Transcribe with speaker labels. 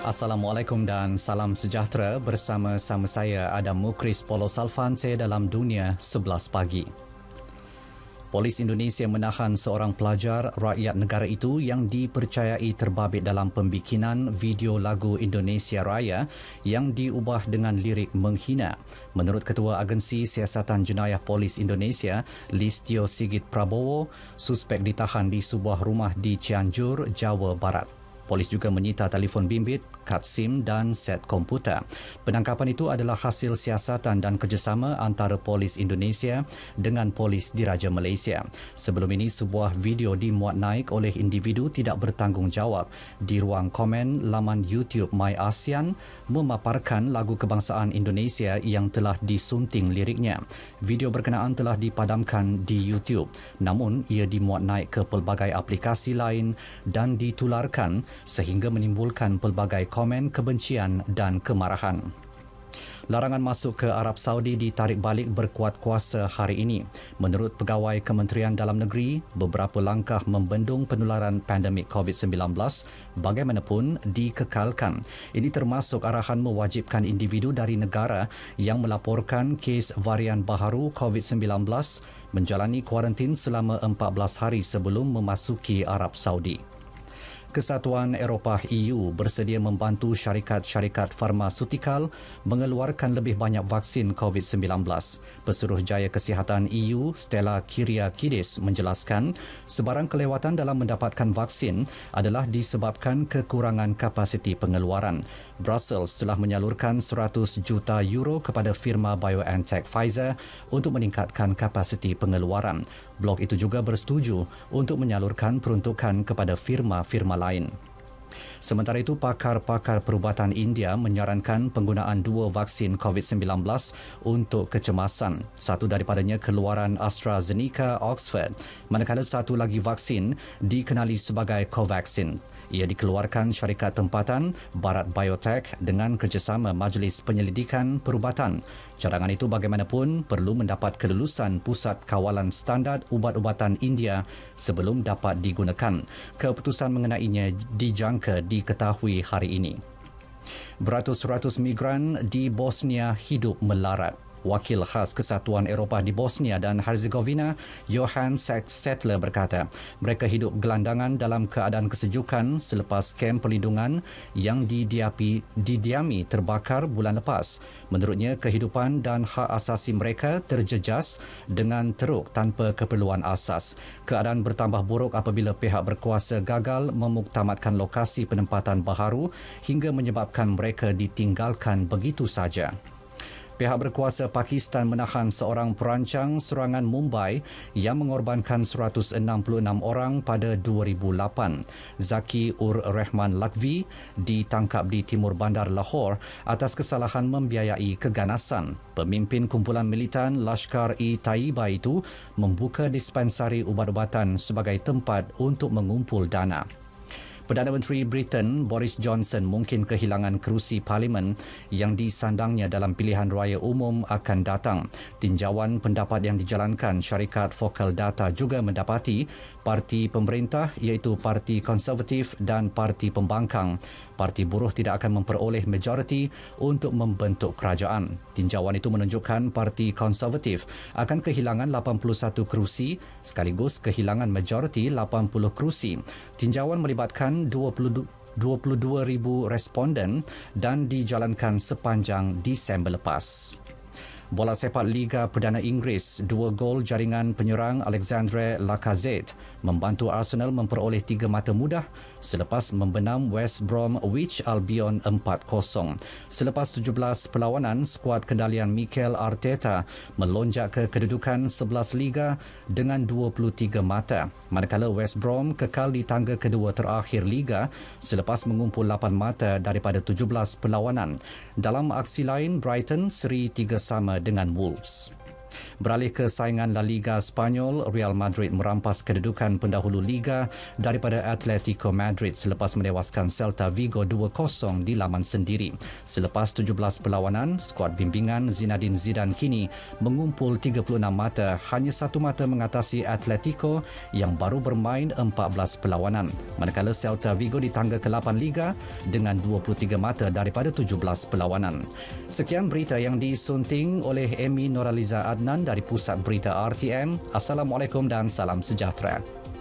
Speaker 1: Assalamualaikum dan salam sejahtera bersama-sama saya Adam Mukris Polo Salfante dalam Dunia 11 Pagi. Polis Indonesia menahan seorang pelajar rakyat negara itu yang dipercayai terbabit dalam pembikinan video lagu Indonesia Raya yang diubah dengan lirik menghina. Menurut Ketua Agensi Siasatan Jenayah Polis Indonesia, Listio Sigit Prabowo, suspek ditahan di sebuah rumah di Cianjur, Jawa Barat. Polis juga menyita telefon bimbit, kad SIM dan set komputer. Penangkapan itu adalah hasil siasatan dan kerjasama antara Polis Indonesia dengan Polis Diraja Malaysia. Sebelum ini, sebuah video dimuat naik oleh individu tidak bertanggungjawab di ruang komen laman YouTube MyASEAN memaparkan lagu kebangsaan Indonesia yang telah disunting liriknya. Video berkenaan telah dipadamkan di YouTube, namun ia dimuat naik ke pelbagai aplikasi lain dan ditularkan sehingga menimbulkan pelbagai komen kebencian dan kemarahan. Larangan masuk ke Arab Saudi ditarik balik berkuat kuasa hari ini. Menurut Pegawai Kementerian Dalam Negeri, beberapa langkah membendung penularan pandemik COVID-19 bagaimanapun dikekalkan. Ini termasuk arahan mewajibkan individu dari negara yang melaporkan kes varian baharu COVID-19 menjalani kuarantin selama 14 hari sebelum memasuki Arab Saudi. Kesatuan Eropah EU bersedia membantu syarikat-syarikat farmasutikal mengeluarkan lebih banyak vaksin COVID-19. Pesuruhjaya Kesihatan EU, Stella Kyriakides, menjelaskan sebarang kelewatan dalam mendapatkan vaksin adalah disebabkan kekurangan kapasiti pengeluaran. Brussels telah menyalurkan 100 juta euro kepada firma BioNTech Pfizer untuk meningkatkan kapasiti pengeluaran. Blok itu juga bersetuju untuk menyalurkan peruntukan kepada firma-firma lain. Sementara itu, pakar-pakar perubatan India menyarankan penggunaan 2 vaksin COVID-19 untuk kecemasan. Satu daripadanya keluaran AstraZeneca Oxford, manakala satu lagi vaksin dikenali sebagai Covaxin. Ia dikeluarkan syarikat tempatan Bharat Biotech dengan kerjasama Majlis Penyelidikan Perubatan. Cadangan itu bagaimanapun perlu mendapat kelulusan Pusat Kawalan Standard Ubat-ubatan India sebelum dapat digunakan. Keputusan mengenainya dijangka diketahui hari ini. Beratus-ratus migran di Bosnia hidup melarat. Wakil khas Kesatuan Eropah di Bosnia dan Herzegovina, Johan Settler berkata, mereka hidup gelandangan dalam keadaan kesejukan selepas kem perlindungan yang didiami terbakar bulan lepas. Menurutnya, kehidupan dan hak asasi mereka terjejas dengan teruk tanpa keperluan asas. Keadaan bertambah buruk apabila pihak berkuasa gagal memuktamadkan lokasi penempatan baharu hingga menyebabkan mereka ditinggalkan begitu saja. Pihak berkuasa Pakistan menahan seorang perancang serangan Mumbai yang mengorbankan 166 orang pada 2008. Zaki-ur-Rahman Lakvi ditangkap di timur bandar Lahore atas kesalahan membiayai keganasan. Pemimpin kumpulan militan Lashkar-e-Taiba itu membuka dispensari ubat-ubatan sebagai tempat untuk mengumpul dana. Perdana Menteri Britain Boris Johnson mungkin kehilangan kerusi parlimen yang disandangnya dalam pilihan raya umum akan datang. Tinjauan pendapat yang dijalankan syarikat Focal Data juga mendapati parti pemerintah iaitu Parti Konservatif dan Parti Pembangkang. Parti Buruh tidak akan memperoleh majoriti untuk membentuk kerajaan. Tinjauan itu menunjukkan Parti Konservatif akan kehilangan 81 kerusi sekaligus kehilangan majoriti 80 kerusi. Tinjauan melibatkan 22,000 responden dan dijalankan sepanjang Disember lepas. Bola sepak Liga Perdana Inggeris, 2 gol jaringan penyerang Alexandre Lacazette membantu Arsenal memperoleh 3 mata mudah selepas membenam West Bromwich Albion 4-0. Selepas 17 perlawanan, skuad kendalian Mikel Arteta melonjak ke kedudukan 11 Liga dengan 23 mata, manakala West Brom kekal di tangga kedua terakhir Liga selepas mengumpul 8 mata daripada 17 perlawanan. Dalam aksi lain, Brighton seri 3-3 dengan Wolves. Beralih ke saingan La Liga Spanyol, Real Madrid merampas kedudukan pendahulu Liga daripada Atletico Madrid selepas menewaskan Celta Vigo 2-0 di laman sendiri. Selepas 17 perlawanan, skuad bimbingan Zinedine Zidane kini mengumpul 36 mata, hanya satu mata mengatasi Atletico yang baru bermain 14 perlawanan. Manakala Celta Vigo di tangga ke-8 Liga dengan 23 mata daripada 17 perlawanan. Sekian berita yang disunting oleh Amy Noraliza Adnan dari Pusat Berita RTM. Assalamualaikum dan salam sejahtera.